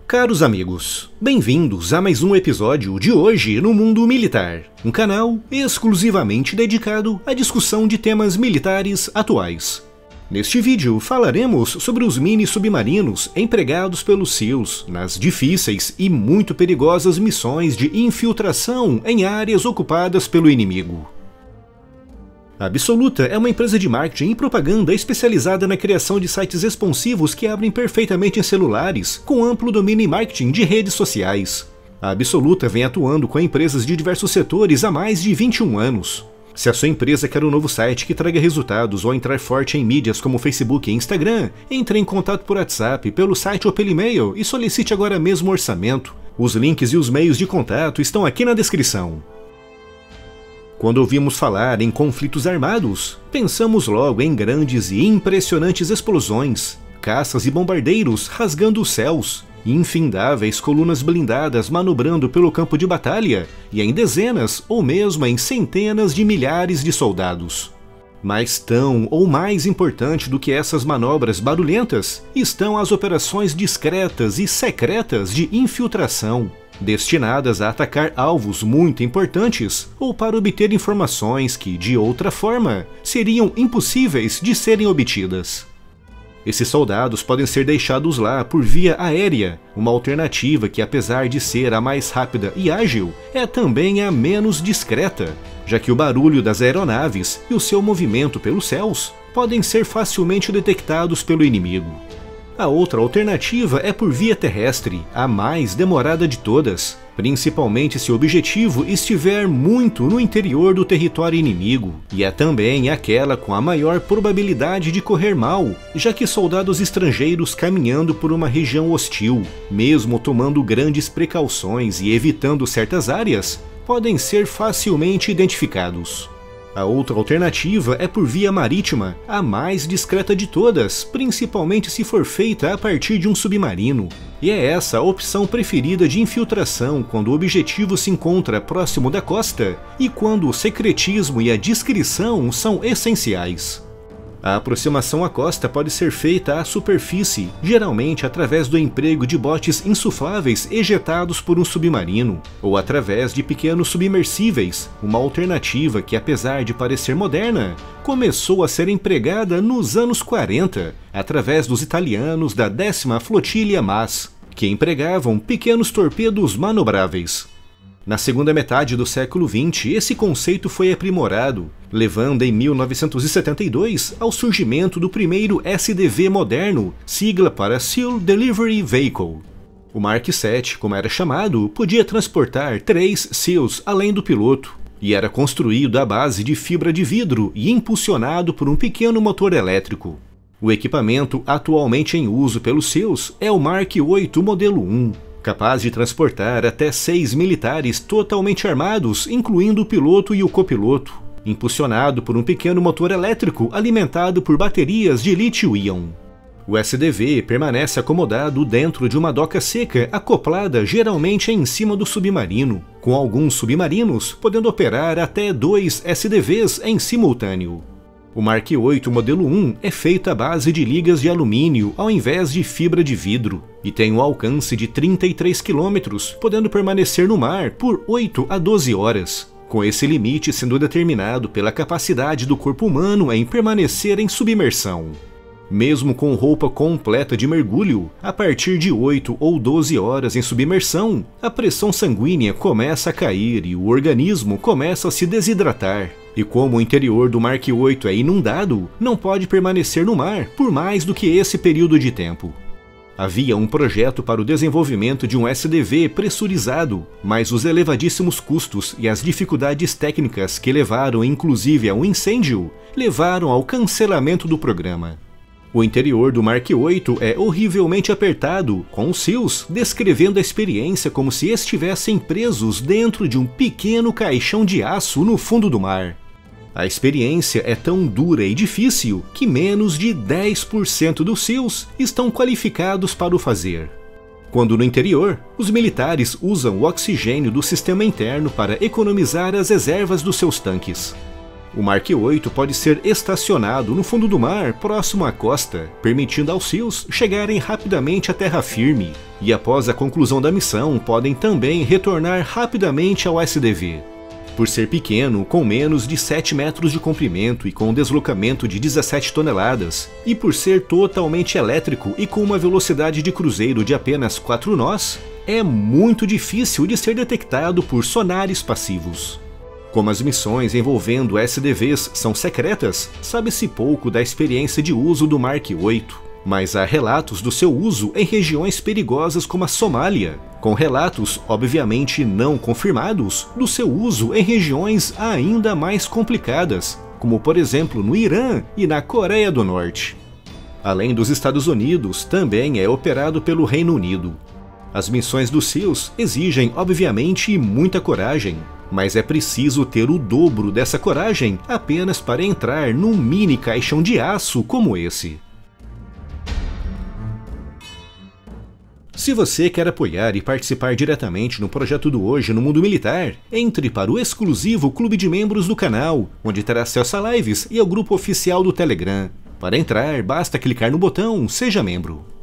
Caros amigos, bem-vindos a mais um episódio de Hoje no Mundo Militar, um canal exclusivamente dedicado à discussão de temas militares atuais. Neste vídeo falaremos sobre os mini-submarinos empregados pelos SEALs nas difíceis e muito perigosas missões de infiltração em áreas ocupadas pelo inimigo. A Absoluta é uma empresa de marketing e propaganda especializada na criação de sites responsivos que abrem perfeitamente em celulares, com amplo domínio em marketing de redes sociais. A Absoluta vem atuando com empresas de diversos setores há mais de 21 anos. Se a sua empresa quer um novo site que traga resultados ou entrar forte em mídias como Facebook e Instagram, entre em contato por WhatsApp, pelo site ou pelo e-mail e solicite agora mesmo o orçamento. Os links e os meios de contato estão aqui na descrição. Quando ouvimos falar em conflitos armados, pensamos logo em grandes e impressionantes explosões, caças e bombardeiros rasgando os céus, infindáveis colunas blindadas manobrando pelo campo de batalha e em dezenas ou mesmo em centenas de milhares de soldados. Mas tão ou mais importante do que essas manobras barulhentas estão as operações discretas e secretas de infiltração, destinadas a atacar alvos muito importantes ou para obter informações que, de outra forma, seriam impossíveis de serem obtidas. Esses soldados podem ser deixados lá por via aérea, uma alternativa que, apesar de ser a mais rápida e ágil, é também a menos discreta, já que o barulho das aeronaves e o seu movimento pelos céus podem ser facilmente detectados pelo inimigo. A outra alternativa é por via terrestre, a mais demorada de todas, principalmente se o objetivo estiver muito no interior do território inimigo, e é também aquela com a maior probabilidade de correr mal, já que soldados estrangeiros caminhando por uma região hostil, mesmo tomando grandes precauções e evitando certas áreas, podem ser facilmente identificados. A outra alternativa é por via marítima, a mais discreta de todas, principalmente se for feita a partir de um submarino. E é essa a opção preferida de infiltração quando o objetivo se encontra próximo da costa e quando o secretismo e a discrição são essenciais. A aproximação à costa pode ser feita à superfície, geralmente através do emprego de botes insufláveis ejetados por um submarino, ou através de pequenos submersíveis, uma alternativa que, apesar de parecer moderna, começou a ser empregada nos anos 40, através dos italianos da 10ª Flotilha MAS, que empregavam pequenos torpedos manobráveis. Na segunda metade do século XX, esse conceito foi aprimorado, levando em 1972 ao surgimento do primeiro SDV moderno, sigla para Seal Delivery Vehicle. O Mark VII, como era chamado, podia transportar 3 SEALs além do piloto, e era construído à base de fibra de vidro e impulsionado por um pequeno motor elétrico. O equipamento atualmente em uso pelos SEALs é o Mark VIII Modelo 1. Capaz de transportar até 6 militares totalmente armados, incluindo o piloto e o copiloto, impulsionado por um pequeno motor elétrico alimentado por baterias de lítio-íon. O SDV permanece acomodado dentro de uma doca seca acoplada geralmente em cima do submarino, com alguns submarinos podendo operar até 2 SDVs em simultâneo. O Mark VIII Modelo 1 é feito à base de ligas de alumínio ao invés de fibra de vidro e tem um alcance de 33 km, podendo permanecer no mar por 8 a 12 horas, com esse limite sendo determinado pela capacidade do corpo humano em permanecer em submersão. Mesmo com roupa completa de mergulho, a partir de 8 ou 12 horas em submersão, a pressão sanguínea começa a cair e o organismo começa a se desidratar. E como o interior do Mark VIII é inundado, não pode permanecer no mar por mais do que esse período de tempo. Havia um projeto para o desenvolvimento de um SDV pressurizado, mas os elevadíssimos custos e as dificuldades técnicas que levaram inclusive a um incêndio, levaram ao cancelamento do programa. O interior do Mark VIII é horrivelmente apertado, com os SEALs descrevendo a experiência como se estivessem presos dentro de um pequeno caixão de aço no fundo do mar. A experiência é tão dura e difícil que menos de 10% dos SEALs estão qualificados para o fazer. Quando no interior, os militares usam o oxigênio do sistema interno para economizar as reservas dos seus tanques. O Mark 8 pode ser estacionado no fundo do mar, próximo à costa, permitindo aos SEALs chegarem rapidamente à terra firme, e após a conclusão da missão podem também retornar rapidamente ao SDV. Por ser pequeno, com menos de 7 metros de comprimento e com um deslocamento de 17 toneladas, e por ser totalmente elétrico e com uma velocidade de cruzeiro de apenas 4 nós, é muito difícil de ser detectado por sonares passivos. Como as missões envolvendo SDVs são secretas, sabe-se pouco da experiência de uso do Mark 8, mas há relatos do seu uso em regiões perigosas como a Somália, com relatos obviamente não confirmados do seu uso em regiões ainda mais complicadas, como por exemplo no Irã e na Coreia do Norte. Além dos Estados Unidos, também é operado pelo Reino Unido. As missões dos SEALs exigem obviamente muita coragem, mas é preciso ter o dobro dessa coragem apenas para entrar num mini caixão de aço como esse. Se você quer apoiar e participar diretamente no projeto do Hoje no Mundo Militar, entre para o exclusivo clube de membros do canal, onde terá acesso a lives e ao grupo oficial do Telegram. Para entrar, basta clicar no botão Seja Membro.